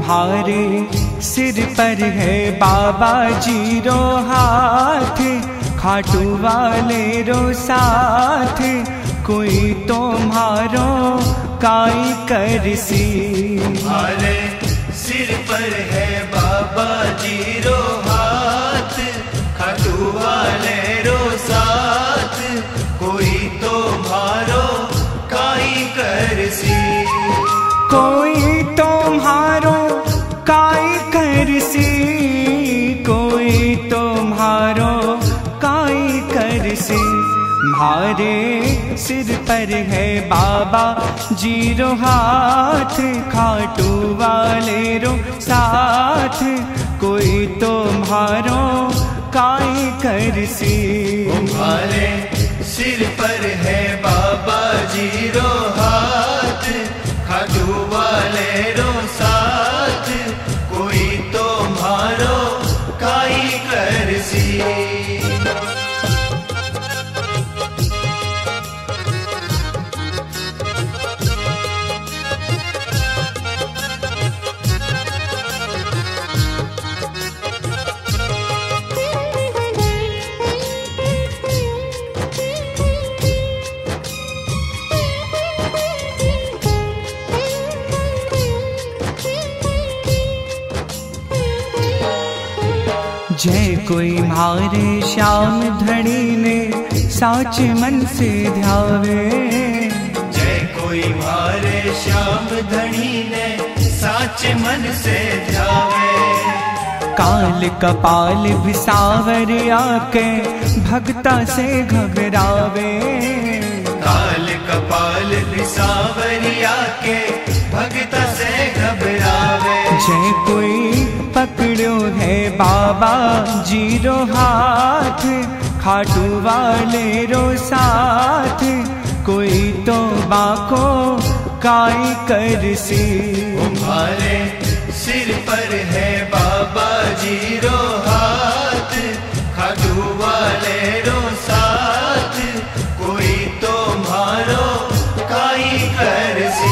तुम्हारे सिर पर है बाबा जी रो हाथ, खाटू वाले रो साथ, कोई तुम्हारो काई करसी। तुम्हारे सिर पर है बाबा जी रो हाथ, खाटू वाले रो साथ, कोई तुम्हारो काई करसी। कोई तुम्हारो काई करसी, कोई तुम्हारो काई करसी। म्हारे सिर पर है बाबा जी रो हाथ, खाटू वाले रो साथ, कोई तुम्हारो काई करसी। तुम्हारे सिर पर है बाबा जी रो हाथ, खाटू वाले रो साथ, कोई तुम्हारो काई करसी। जय कोई म्हारे श्याम धनी ने साच मन से ध्यावे, जय कोई म्हारे श्याम धनी ने साचे मन से ध्यावे। काल कपाल बिसावर आके भक्ता से घबरावे, काल कपाल बिसावर आके भक्ता से घबरावे। जय कोई पकड़ो है बाबा जी रो हाथ, खाटू वाले रो साथ, कोई तो बाको काई करसी। तुम्हारे सिर पर है बाबा जी रो हाथ, खाटू वाले रो साथ, कोई तुम्हारो काई करसी।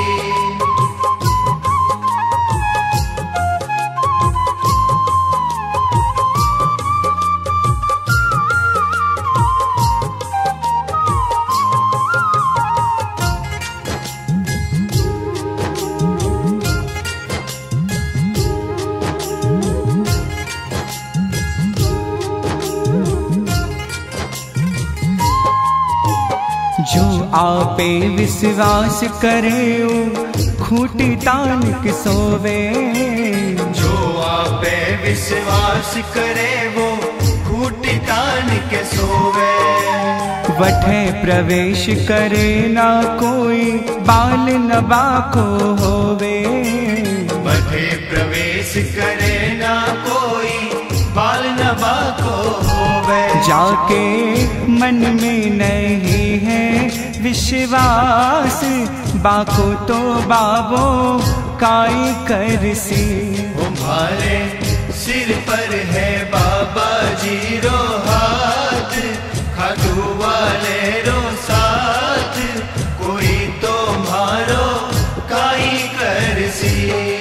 जो आपे विश्वास करे खूटी तान के सोवे, जो आपे विश्वास करे वो खूटी तान के सोवे। वठे प्रवेश करे ना कोई बाल न बाको होवे, वठे प्रवेश करे ना कोई बाल न बाको होवे। जाके मन में नहीं है विश्वास, बाको तो बाबो काई करसी। तुम्हारे सिर पर है बाबा जी रो हाथ, खाटू वाले रो साथ, कोई तुम्हारो काई करसी।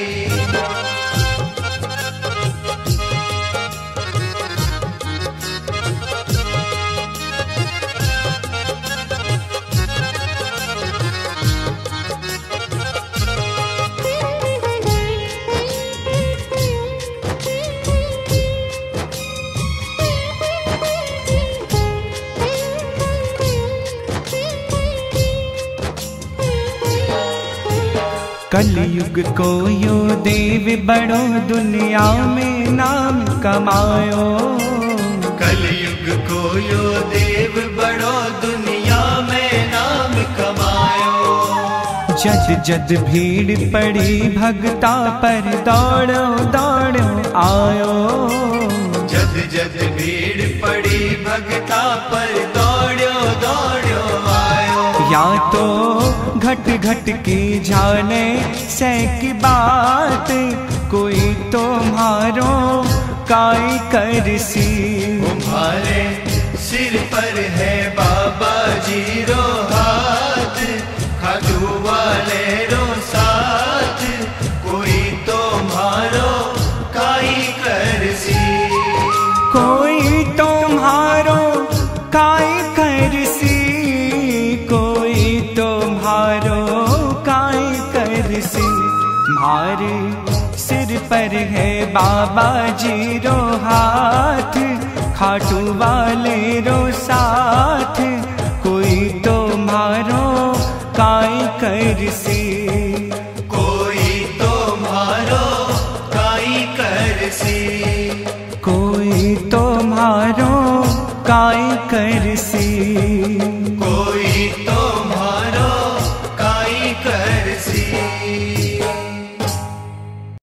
कलयुग को यो देव बड़ो दुनिया में नाम कमायो, कलयुग को यो देव बड़ो दुनिया में नाम कमायो। जद जद भीड़ पड़ी भगता पर दौड़ो दौड़ो आयो, जद जद भीड़ पड़ी भगता पर दौड़ो दौड़ो आयो। या तो घट घट की जाने से की बात, कोई तुम्हारो काई करसी। तुम्हारे सिर पर है बाबा जी रो हाथ, खाटू वाले रो साथ, कोई तुम्हारो सिर पर है बाबा जी रो हाथ, खाटू वाले रो साथ, कोई तो मारो काई कर सी, कोई तो मारो काई कर सी, कोई तो मारो काई कर सी।